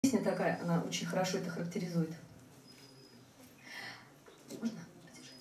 Песня такая, она очень хорошо это характеризует. Можно подержать?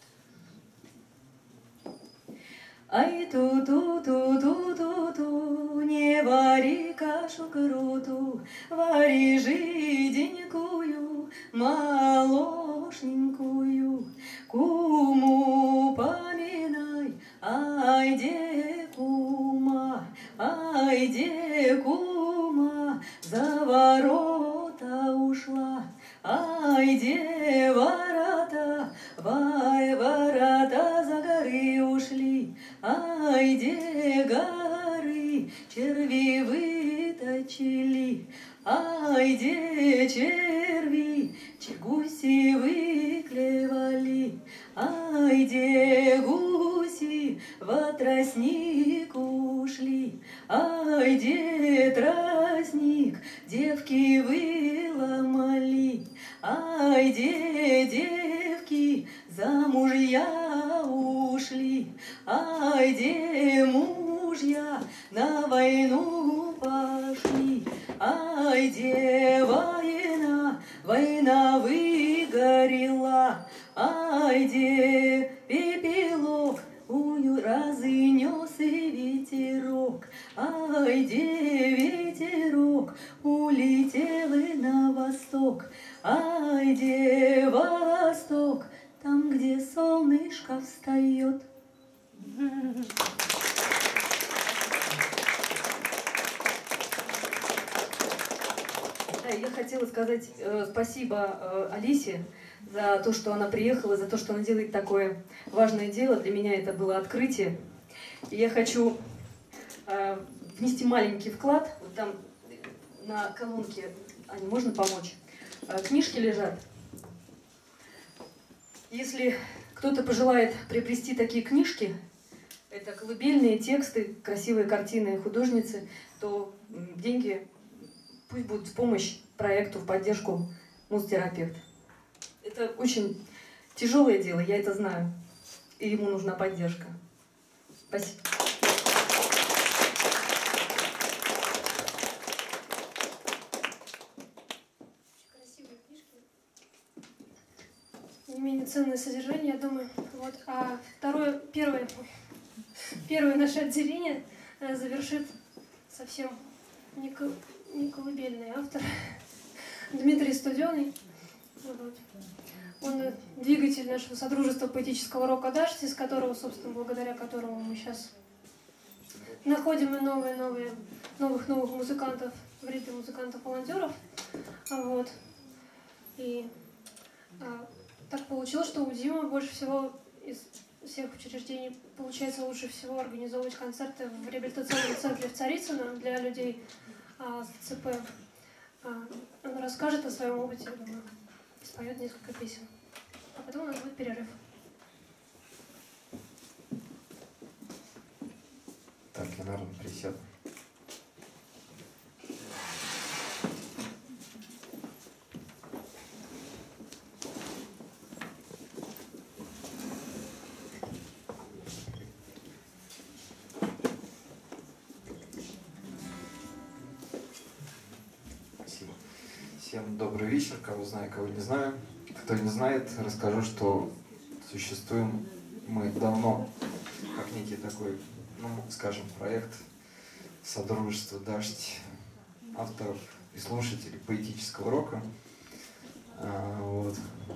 Ай ту-ту-ту-ту-ту-ту, не вари кашу круту, вари жиденькую, молошненькую, куму поминай, ай де кума, ай де кума, за ворота ушла, ай де ворота, вай ворота за горы ушли, ай де горы черви выточили, ай де черви гуси выклевали, ай де гуси в тростник ушли, ай де тростник девки выломали, ай де девки за мужья ушли, ай де мужья на войну пошли, ай де война, война выгорела, ай де пепелок разнес и ветерок, ай де ветерок улетел и на восток, ай де восток, там, где солнышко встает. Я хотела сказать спасибо Алисе за то, что она приехала, за то, что она делает такое важное дело. Для меня это было открытие. И я хочу внести маленький вклад. Вот там на колонке, Аня, можно помочь? Книжки лежат. Если кто-то пожелает приобрести такие книжки, это колыбельные тексты, красивые картины художницы, то деньги пусть будут в помощь проекту, в поддержку Музтерапевт. Это очень тяжелое дело, я это знаю, и ему нужна поддержка. Спасибо. Красивые книжки. Не менее ценное содержание, я думаю. Вот. А первое наше отделение завершит совсем не колыбельный автор Дмитрий Студеный. Вот. Он двигатель нашего содружества поэтического рока «Дождь», из которого, собственно, благодаря которому мы сейчас находим и новых музыкантов в ряды музыкантов-волонтеров. Вот. И так получилось, что у Димы больше всего из всех учреждений получается лучше всего организовывать концерты в реабилитационном центре в Царицыно для людей с ЦП. Он расскажет о своем опыте, я думаю, и споет несколько песен. А потом у нас будет перерыв. Так, я, наверное, присяду. Всем добрый вечер, кого знаю, кого не знаю. Кто не знает, расскажу, что существуем мы давно, как некий такой, скажем, проект Содружества «Дождь» авторов и слушателей поэтического рока. Вот.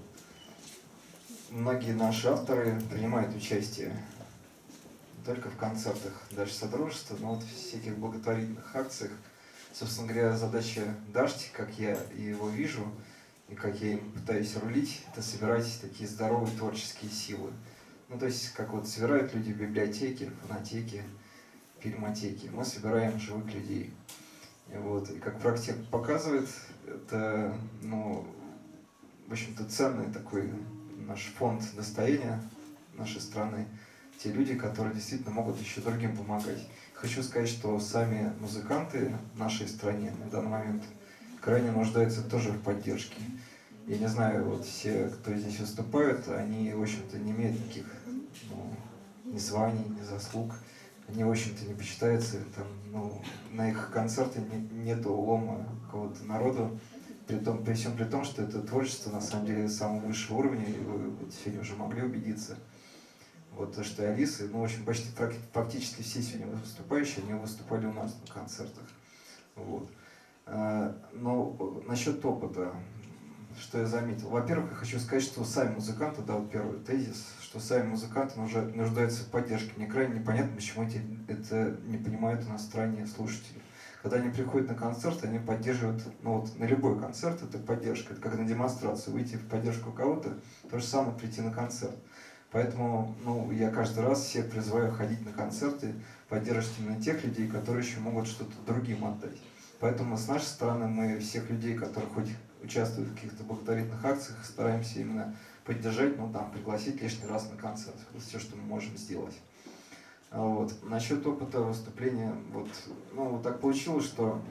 Многие наши авторы принимают участие не только в концертах даже Содружества, но вот в всяких благотворительных акциях. Собственно говоря, задача «Дождь», как я его вижу, и как я им пытаюсь рулить, это собирать такие здоровые творческие силы. То есть, как вот собирают люди в библиотеке, фонотеке, фильмотеке, мы собираем живых людей. Вот. И как практика показывает, это, в общем-то, ценный такой наш фонд достояния нашей страны. Те люди, которые действительно могут еще другим помогать. Хочу сказать, что сами музыканты в нашей стране на данный момент крайне нуждаются тоже в поддержке. Я не знаю, вот все, кто здесь выступают, они, в общем-то, не имеют никаких ни званий, ни заслуг. они, в общем-то, не почитаются. Там, ну, на их концерты нету лома какого-то народу, при всем при том, что это творчество, на самом деле, самого высшего уровня, и вы вот сегодня уже могли убедиться. Вот то, что и Алиса, ну, в общем, почти практически все сегодня выступающие, они выступали у нас на концертах. Вот. Но насчет опыта, что я заметил. Во-первых, я хочу сказать, что сами музыканты, да, вот первый тезис, что сами музыканты нуждаются в поддержке. Мне крайне непонятно, почему это не понимают иностранные слушатели. Когда они приходят на концерт, они поддерживают, ну вот на любой концерт это поддержка, это как на демонстрацию, выйти в поддержку кого-то, то же самое прийти на концерт. Поэтому, ну, я каждый раз всех призываю ходить на концерты, поддерживать именно тех людей, которые еще могут что-то другим отдать. Поэтому с нашей стороны мы всех людей, которые хоть участвуют в каких-то благотворительных акциях, стараемся именно поддержать, ну там, пригласить лишний раз на концерт. Это все, что мы можем сделать. Вот. Насчет опыта выступления, вот, ну, вот так получилось, что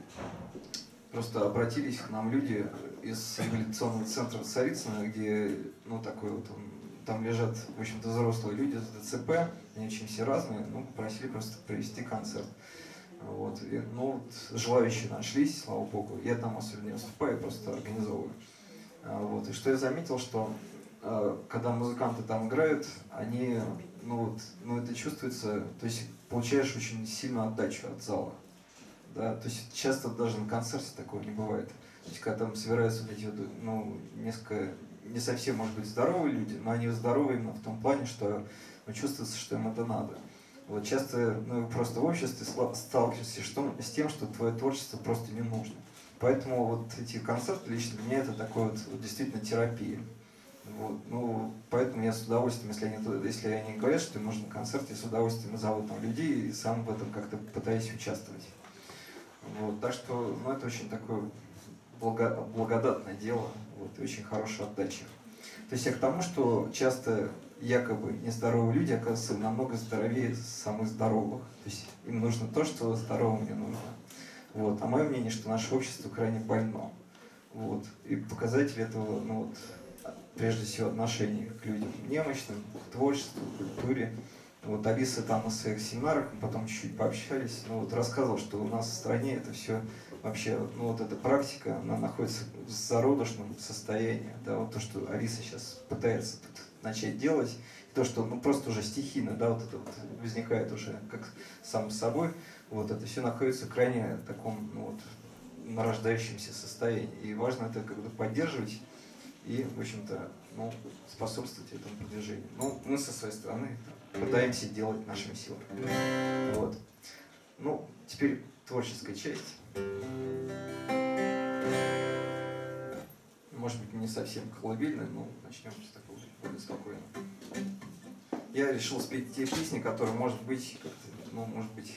просто обратились к нам люди из реабилитационного центра Царицына, где, ну, такой вот, там лежат, в общем-то, взрослые люди с ДЦП, они очень все разные, ну, попросили просто провести концерт. Вот. И, ну, вот, желающие нашлись, слава богу. Я там особенно не выступаю, просто организовываю. Вот. И что я заметил, что когда музыканты там играют, они, ну, это чувствуется, то есть получаешь очень сильную отдачу от зала. Да? То есть часто даже на концерте такого не бывает. То есть когда там собираются вот эти вот, ну, несколько, не совсем, может быть, здоровые люди, но они здоровы именно в том плане, что, ну, чувствуется, что им это надо. Вот часто, ну, просто в обществе сталкиваешься с тем, что твое творчество просто не нужно. Поэтому вот эти концерты лично для меня это такой вот действительно терапия. Вот. Ну, поэтому я с удовольствием, если они говорят, что им нужен концерт, я с удовольствием зову там людей и сам в этом как-то пытаюсь участвовать. Вот. Так что, ну, это очень такое благодатное дело, вот, и очень хорошая отдача. То есть я к тому, что часто якобы нездоровые люди, оказывается, намного здоровее самых здоровых. То есть им нужно то, что здоровым не нужно. Вот. А мое мнение, что наше общество крайне больно. Вот. И показатель этого, ну, вот, прежде всего, отношение к людям немощным, к творчеству, к культуре. Вот Алиса там на своих семинарах, мы потом чуть-чуть пообщались, ну, вот рассказывал, что у нас в стране это все вообще, ну, вот эта практика, она находится в зародышном состоянии. Да, вот то, что Алиса сейчас пытается тут начать делать, то, что, ну, просто уже стихийно, да, вот это вот возникает уже как сам собой, вот это все находится в крайне таком, ну, вот, нарождающемся состоянии. И важно это как бы поддерживать и, в общем-то, ну, способствовать этому продвижению. Ну, мы со своей стороны пытаемся делать нашими силами. Вот. Ну, теперь творческая часть. Может быть, не совсем колыбельная, но начнем с такого более спокойно. Я решил спеть те песни, которые, может быть, как-то, ну, может быть,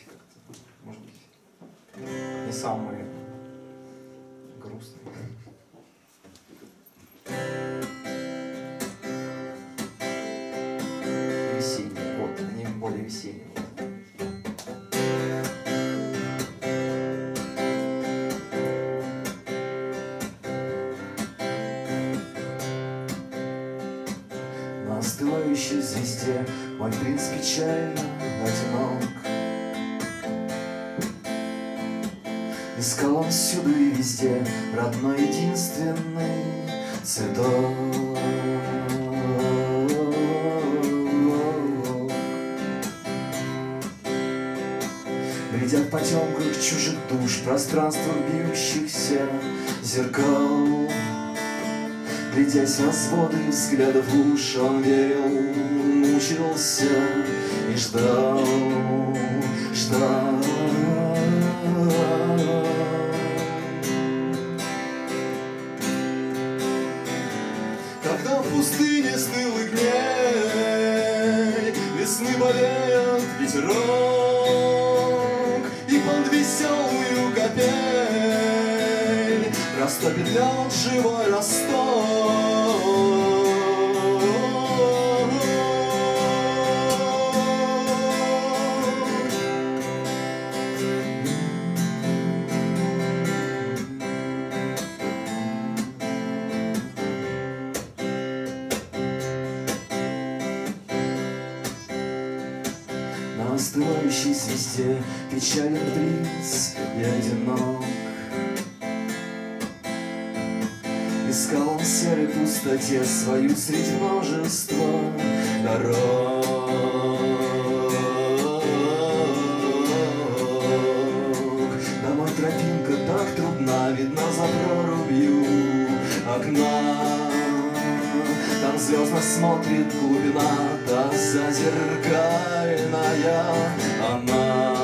не самые грустные. Весенние, вот, они более весенние. На остывающей звезде мой принц печально одинок. Искал он всюду и везде родной единственный цветок. Глядя в потемках чужих душ, пространствах бьющихся зеркал, глядясь в разводы взглядов уж, он верил, мучился и ждал. Когда в пустыне стыл и гней весны болеет ветерок, и под веселую капель растопит лед живой росток. На остывающей звезде печален приз и одинок. Искал он в серой пустоте свою среди множества дорог. Домой тропинка так трудна, видна за прорубью окна. Там звездно смотрит глубина, та зазеркальная она.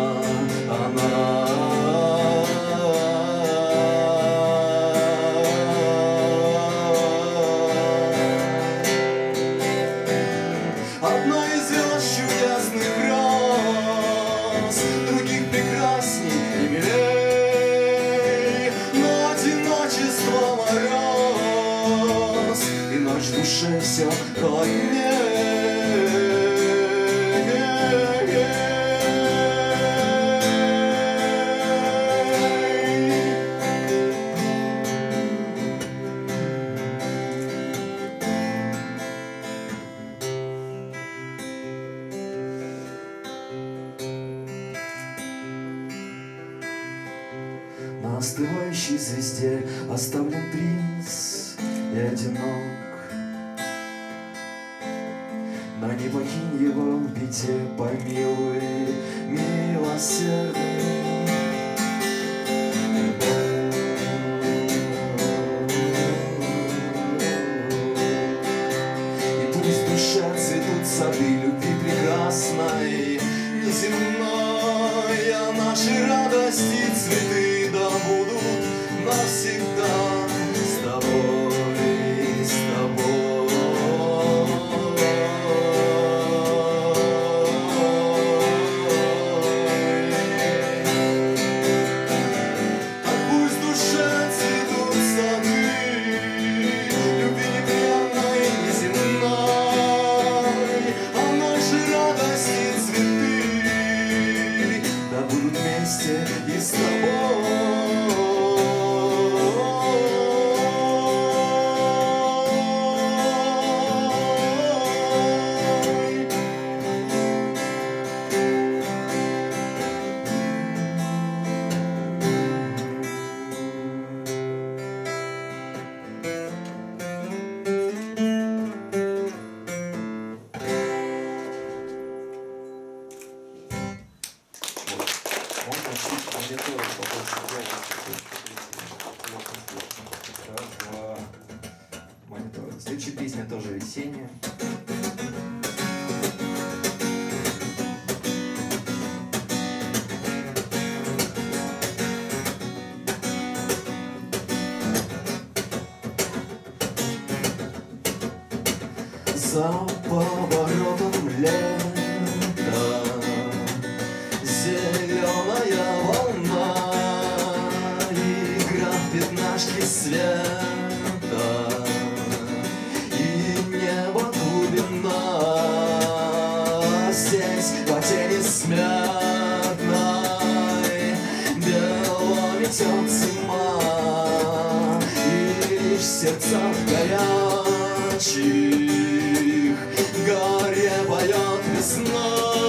Одна из звезд чудесных роз, других прекрасней и милей, но одиночество мороз, и ночь в душе все холодней. На остывающей звезде оставлен принц и одинок. Но не покинь его в беде, помилуй, милосердный. И пусть в душе цветут сады любви прекрасной, неземной, а наши радости цветы да будут навсегда с тобой, с тобой. Так пусть в душе цветут сады любви непрерывной, неземной, а наши радости цветы да будут вместе и с тобой. Можно чуть мониторить побольше Раз, два. Монитор. Следующая песня тоже весенняя. За поворотом лета зеленая волна, игра в пятнашки света, и небо глубина. Здесь по тени смятной бело метет зима, и лишь в сердцах горячих горе поет весна.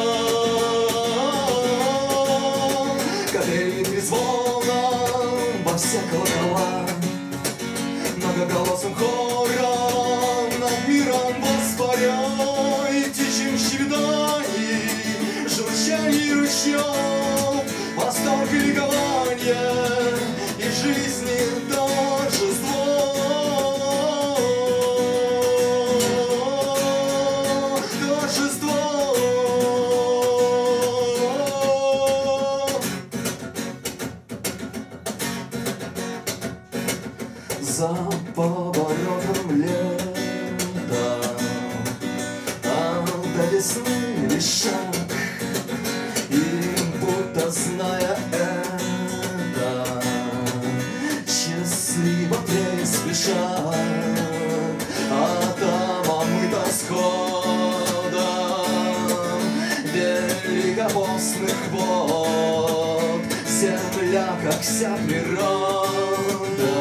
Кадриль трезвоном во все колокола, многоголосым хором над миром воспаряй, птичьим щебетаний, журчаний ручьев, восторг и ликование, и жизни торжество. За поворотом лета, а до весны лишь шаг, и будто зная это, часы быстрее спешат, а там омыта сходом великопостных вод. Земля, как вся природа,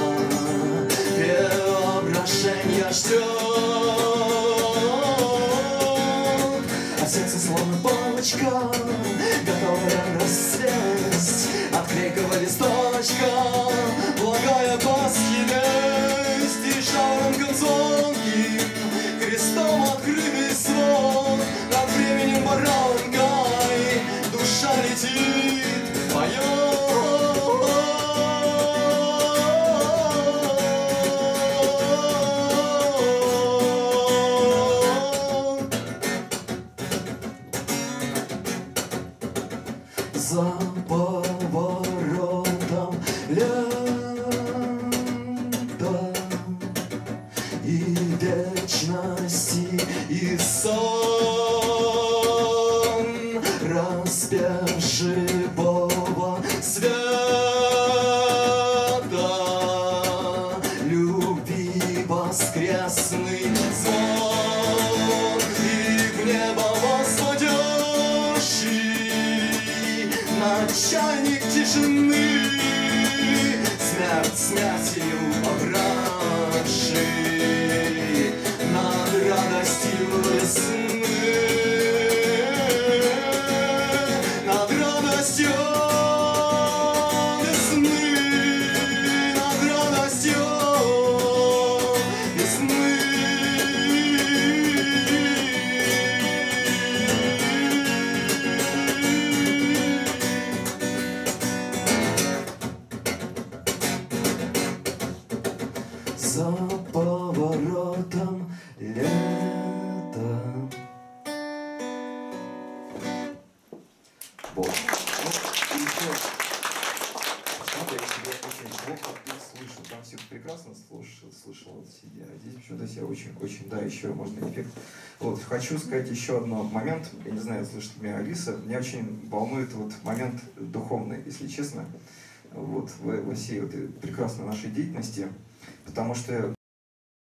преображенья ждет, а сердце словно палочка за поворотом лето. Вот. Ну, и еще, почему-то я себя очень плохо слышу. Там все прекрасно слышал, вот сидя. А здесь почему-то себя очень, да, еще можно эффект. Вот, хочу сказать еще один момент. Я не знаю, слышит ли меня Алиса. Меня очень волнует вот момент духовный, если честно. Вот, во всей вот прекрасной нашей деятельности. Потому что